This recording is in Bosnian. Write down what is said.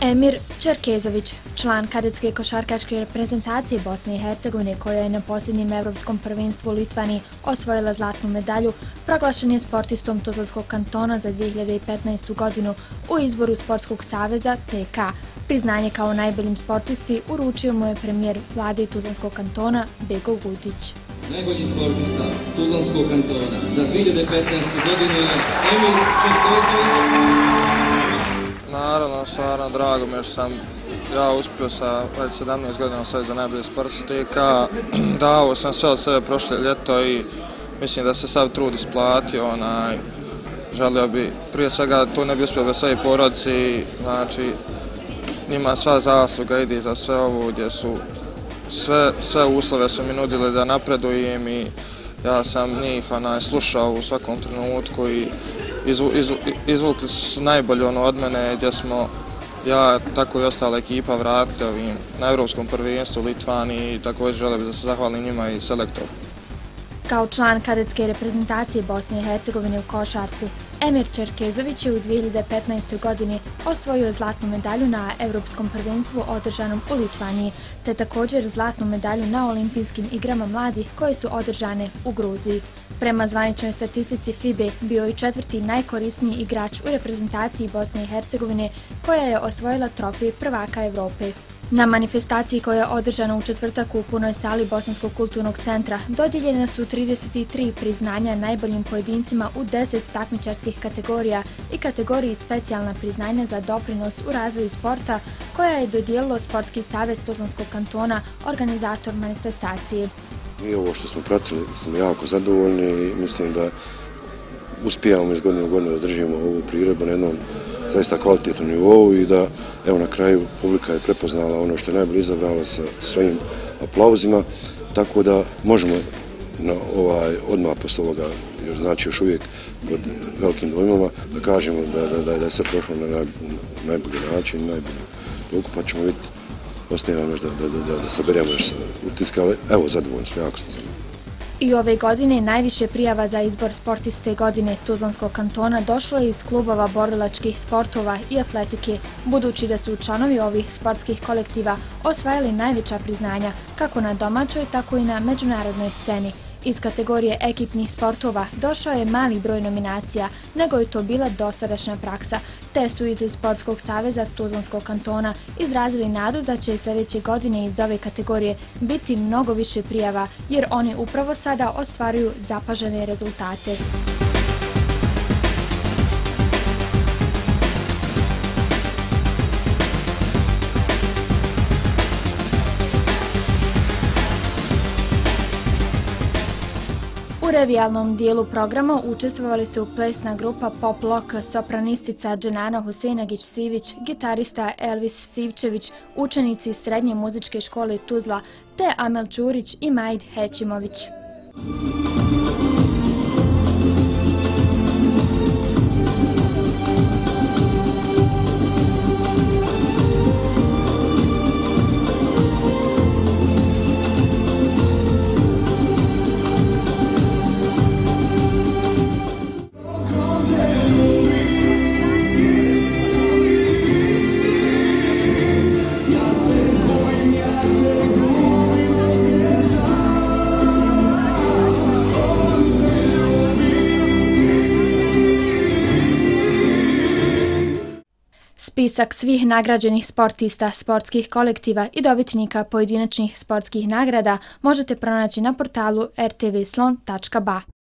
Emir Čerkezović, član kadetske košarkaške reprezentacije Bosne i Hercegovine, koja je na posljednjem Evropskom prvenstvu u Litvaniji osvojila zlatnu medalju, proglašen je sportistom Tuzlanskog kantona za 2015. godinu u izboru Sportskog saveza TK. Priznanje kao najboljim sportisti uručio mu je premijer vlade Tuzlanskog kantona Bego Gutić. Najbolji sportista Tuzlanskog kantona za 2015. godinu je Emir Čerkezović. Naravno, stvarno drago mi jer sam ja uspio sa 17 godina sve za najbolji sportista TK. Dao sam sve od sebe prošle ljeto i mislim da se sav trud isplatio. Želio bi, prije svega to ne bi uspio bez svoje porodice, znači njima sva zasluga ide za sve ovo gdje su sve uslove su mi nudili da napredujem i ja sam njih slušao u svakom trenutku i izvukli su najbolje od mene gdje smo ja, tako i ostala ekipa vratili na Evropskom prvenstvu u Litvaniji i također želim da se zahvalim njima i selektoru. Kao član kadetske reprezentacije Bosne i Hercegovine u košarci, Emir Čerkezović je u 2015. godini osvojio zlatnu medalju na Evropskom prvenstvu održanom u Litvaniji, te također zlatnu medalju na Olimpijskim igrama mladih koje su održane u Gruziji. Prema zvaničnoj statistici FIBE bio je četvrti najkorisniji igrač u reprezentaciji Bosne i Hercegovine koja je osvojila trofej prvaka Evrope. Na manifestaciji koja je održana u četvrtak u punoj sali Bosanskog kulturnog centra dodijeljene su 33 priznanja najboljim pojedincima u 10 takmičarskih kategorija i kategoriji specijalna priznanja za doprinos u razvoju sporta koja je dodijelilo Sportski savez Tuzlanskog kantona, organizator manifestacije. Mi ovo što smo pratili smo jako zadovoljni i mislim da uspijamo iz godine u godinu da držimo ovu priredbu na jednom zaista kvalitetnom nivou i da evo na kraju publika je prepoznala ono što je najbolje izabrala sa svojim aplauzima, tako da možemo odmah posle ovoga, jer znači još uvijek pod velikim dojmama, da kažemo da je sve prošlo na najbolji način, najbolji toliko, pa ćemo vidjeti, ostaje nam još da saberemo još utiske, ali evo zadovoljni smo, jako smo zadovoljni. I ove godine najviše prijava za izbor sportiste godine Tuzlanskog kantona došlo je iz klubova borilačkih sportova i atletike, budući da su članovi ovih sportskih kolektiva osvajali najveća priznanja kako na domaćoj, tako i na međunarodnoj sceni. Iz kategorije ekipnih sportova došao je mali broj nominacija, nego je to bila dosadašnja praksa, te su iz Sportskog saveza Tuzlanskog kantona izrazili nadu da će sljedeće godine iz ove kategorije biti mnogo više prijava, jer oni upravo sada ostvaruju zapažene rezultate. U revijalnom dijelu programa učestvovali su plesna grupa Pop Lock, sopranistica Dženana Huseinagić-Sivić, gitarista Elvis Sivčević, učenici Srednje muzičke škole Tuzla, te Amel Ćurić i Majd Hećimović. Spisak svih nagrađenih sportista, sportskih kolektiva i dobitnika pojedinačnih sportskih nagrada možete pronaći na portalu rtvslon.ba.